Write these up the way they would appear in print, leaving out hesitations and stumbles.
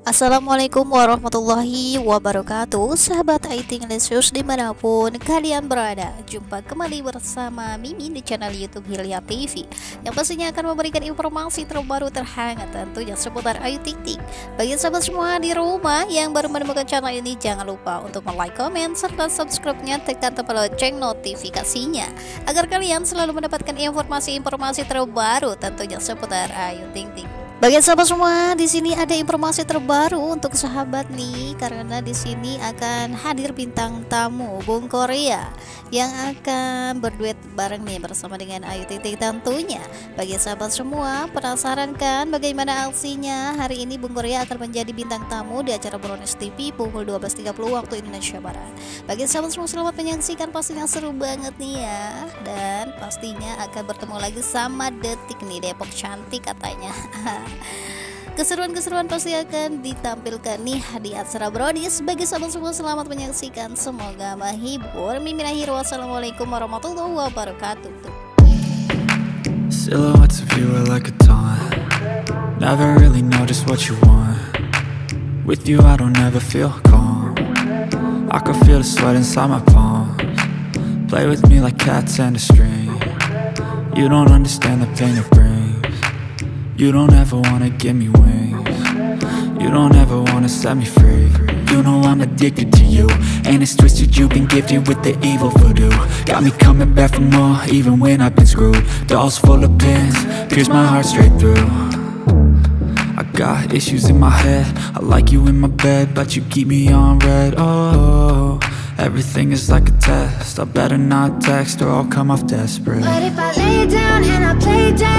Assalamualaikum warahmatullahi wabarakatuh. Sahabat IT English dimanapun kalian berada, jumpa kembali bersama Mimin di channel YouTube Hilya TV, yang pastinya akan memberikan informasi terbaru terhangat tentunya seputar Ayu Ting Ting. Bagi sahabat semua di rumah yang baru menemukan channel ini, jangan lupa untuk like, komen, serta subscribe-nya, tekan tombol lonceng notifikasinya agar kalian selalu mendapatkan informasi-informasi terbaru tentunya seputar Ayu Ting Ting. Bagi sahabat semua, di sini ada informasi terbaru untuk sahabat nih, karena di sini akan hadir bintang tamu Bung Korea yang akan berduet bareng nih bersama dengan Ayu Ting Ting tentunya. Bagi sahabat semua, penasaran kan bagaimana aksinya? Hari ini Bung Korea akan menjadi bintang tamu di acara Brownies TV pukul 12.30 waktu Indonesia Barat. Bagi sahabat semua, selamat menyaksikan, pastinya seru banget nih ya. Dan pastinya akan bertemu lagi sama Detik nih, Depok Cantik katanya. Keseruan-keseruan pasti akan ditampilkan nih di acara Brownies. Bagi sahabat semua, selamat menyaksikan, semoga menghibur. Mimin akhir, wassalamualaikum warahmatullahi wabarakatuh. Silhouettes of you are like a taunt. Never really know just what you want. With you I don't ever feel calm. I can feel the sweat inside my palms. Play with me like cats and a string. You don't understand the pain it brings. You don't ever wanna give me wings. You don't ever wanna set me free. You know I'm addicted to you, and it's twisted, you've been gifted with the evil voodoo. Got me coming back for more, even when I've been screwed. Dolls full of pins, pierce my heart straight through. I got issues in my head, I like you in my bed, but you keep me on red. Oh, everything is like a test, I better not text or I'll come off desperate. But if I lay down and I play dead,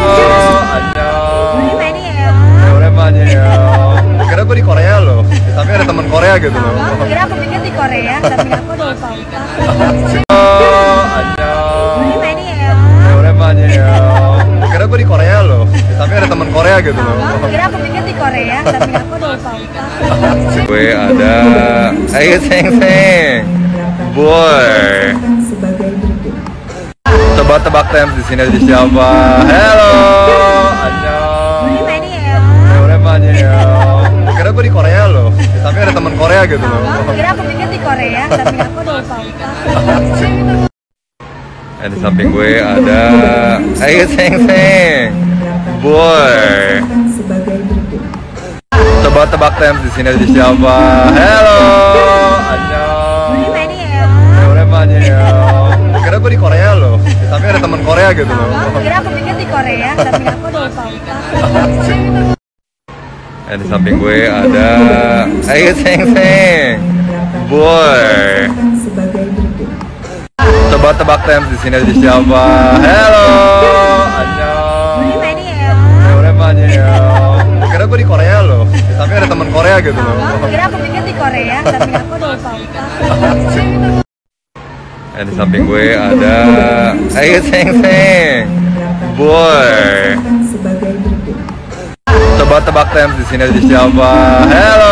orangannya. Kira gue di Korea loh, tapi ada teman Korea gitu loh. kira aku pikir di Korea, tapi aku udah lupa. Orangannya. Kira gue di Korea loh, tapi ada teman Korea gitu loh. Kira aku pikir di Korea, tapi aku udah lupa. Gue ada Ayu Ting Ting, boy. Tebak-tebak tem di sini ada siapa? Hello, kira gue di Korea loh, tapi ada teman Korea gitu loh. Kira aku pikir di Korea, tapi aku udah lupa. Di samping gue ada Ayu Ting Ting, boy. Tebak-tebak tem di sini ada siapa? Hello, kira gue di Korea loh, tapi ada teman Korea gitu loh. Kira aku pikir di Korea, tapi aku udah lupa. Di samping gue ada Ayu Ting Ting, boy. Tebak-tebak tem di sini ada siapa? Hello, kira gue di Korea loh, tapi ada teman Korea gitu loh. Kira aku pikir di Korea, tapi aku udah lupa. Di samping gue ada Ayu Ting Ting, boy. Tebak-tebak tem di sini ada siapa? Hello,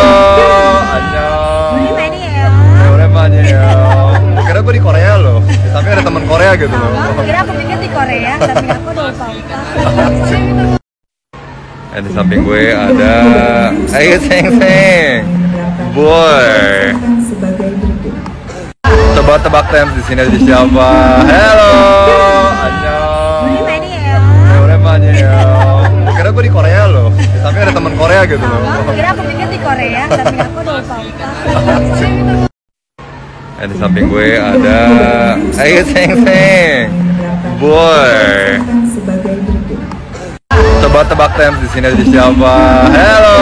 kira gue di Korea loh, tapi ada teman Korea gitu loh. Kira aku pikir di Korea, tapi aku udah lupa. Di samping gue ada Ayu Ting Ting, boy. Tebak-tebak tem di sini ada siapa? Hello, kira gue di Korea loh, tapi ada teman Korea gitu loh. Kira aku pikir di Korea, tapi aku udah lupa. Di samping gue ada Ayu Ting Ting, boy. Tebak-tebak tem di sini ada siapa? Hello,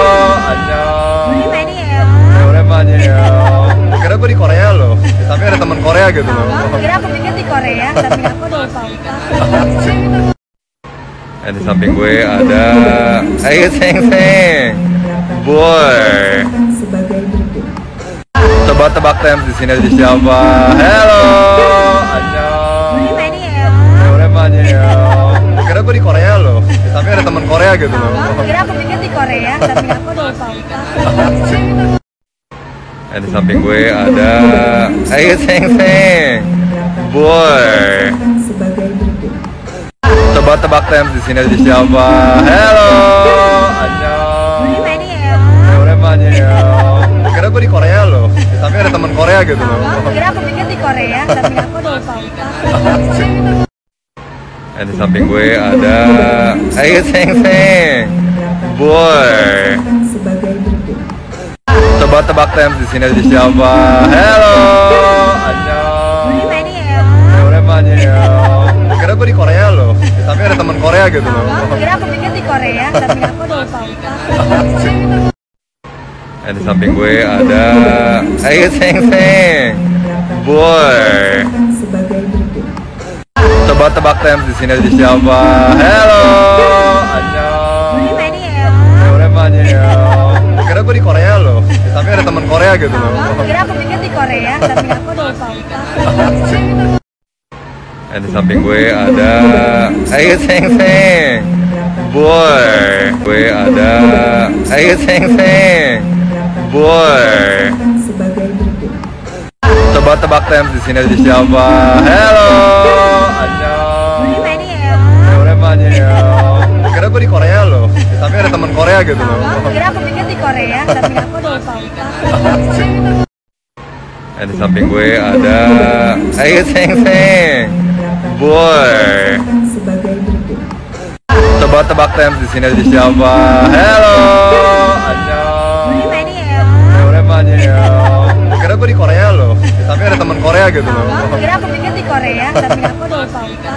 kira gue di Korea loh, tapi ada teman Korea gitu loh. Kira aku pikir di Korea, tapi aku udah lupa. Di samping gue ada Ayu Ting Ting, boy. Tebak-tebak tem di sini ada siapa? Hello, kira gue di Korea loh, tapi ada teman Korea gitu loh. Kira aku pikir di Korea, tapi aku udah lupa. Di samping gue ada Ayu Ting Ting, boy. Tebak-tebak tem di sini ada siapa? Hello, Korea gitu loh. Kira aku pikir di Korea, tapi aku di Bangkok. Di samping gue ada Ayo Seng Seng Boy. Coba tebak tem di sini ada siapa? Hello, annyeong. Orenmanyeong. Kira gue di Korea loh, tapi ada teman Korea gitu loh. Kira aku pikir di Korea, tapi aku di Bangkok. Di samping gue ada Ayo Seng Seng Boy. Coba tebak tem di sini ada siapa? Hello, annyeong. Orenmanyeong. Kira gue di Korea loh, tapi ada teman Korea gitu loh. Kira aku pikir di Korea, tapi aku di Bangkok. Di samping gue ada Ayo Seng Seng Boy. Gue ada Ayo Seng Seng Boy. Coba tebak tem di sini ada siapa? Hello, annyeong. Orenmanyeong. Kira gue di Korea loh, tapi ada teman Korea gitu loh. Kira aku pikir di Korea, tapi aku di Bangkok. Di samping gue ada Ayo Seng Seng Boy. Coba tebak tem di sini ada siapa? Hello, annyeong. Orenmanyeong. Kira gue di Korea loh, tapi ada teman Korea gitu loh. Kira aku pikir di Korea, tapi aku di Bangkok.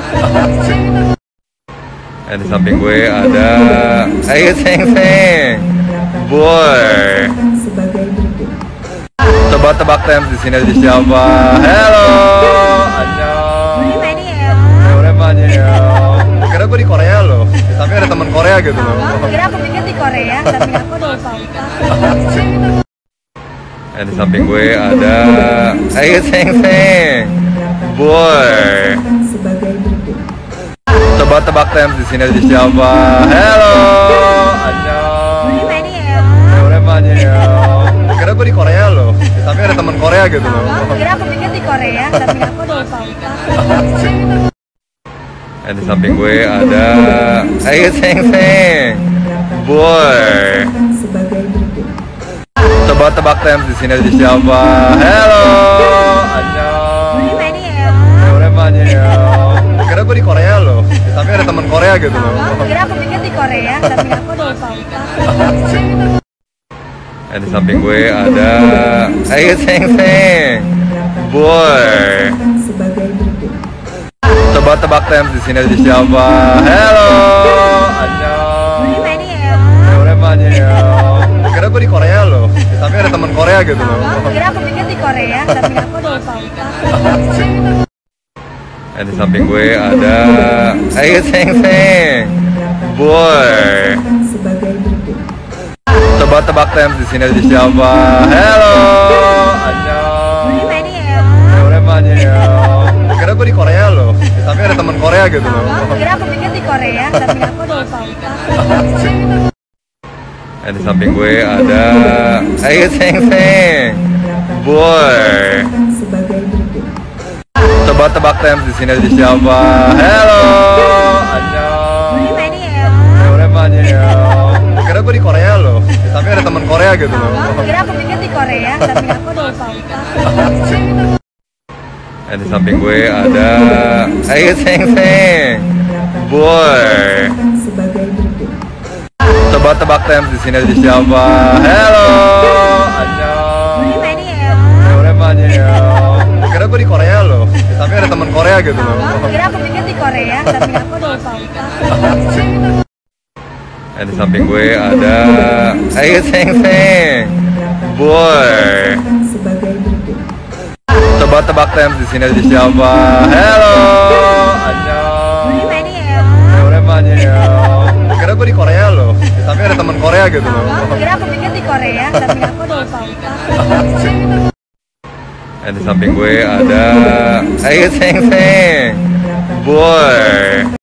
Di samping gue ada Ayo Seng Seng Boy. Coba tebak tem di sini ada siapa? Hello, annyeong. Orenmanyeong. Kira gue di Korea loh, tapi ada teman Korea gitu loh. Kira aku pikir di Korea, tapi aku di Bangkok. Di samping gue ada Ayo Seng Seng Boy. Coba tebak tem di sini ada siapa? Hello, annyeong. Orenmanyeong. Kira gue di Korea loh, tapi ada teman Korea gitu loh. Kira aku pikir di Korea, tapi aku di Bangkok. Di samping gue ada Ayo Seng Seng Boy. Coba tebak tem di sini ada siapa? Hello, annyeong. Orenmanyeong. Kira gue di Korea loh, tapi ada teman Korea gitu loh. Kira aku pikir di Korea, tapi aku di Bangkok. Di samping gue ada Ayo Seng Seng Boy. Coba tebak tem di sini ada siapa? Hello, annyeong. Orenmanyeong. Kira gue di Korea loh, tapi ada teman Korea gitu loh. Kira aku pikir di Korea, tapi aku di Bangkok. Di samping gue ada Ayo Seng Seng Boy. Coba tebak tem di sini ada siapa? Hello, annyeong. Orenmanyeong. Kira gue di Korea loh, tapi ada teman Korea gitu loh. Kira aku pikir di Korea, tapi aku di Bangkok. Di samping gue ada Ayo Seng Seng Boy. Coba tebak tem di sini ada siapa? Hello, annyeong. Orenmanyeong. Kira gue di Korea loh, tapi ada teman Korea gitu loh. Kira aku pikir di Korea, tapi aku di Bangkok. Di samping gue ada Ayo Seng Seng Boy. Coba tebak tem di sini ada siapa? Hello, annyeong. Orenmanyeong. Kira gue di Korea loh, tapi ada teman Korea gitu loh. Kira aku pikir di Korea, tapi aku di Bangkok. Di samping gue ada Ayo Seng Seng Boy. Coba tebak tem di sini ada siapa? Hello, annyeong. Orenmanyeong. Kira gue di Korea loh, tapi ada teman Korea gitu loh. Kira aku pikir di Korea, tapi aku di Bangkok. Di samping gue ada Ayo Seng Seng Boy.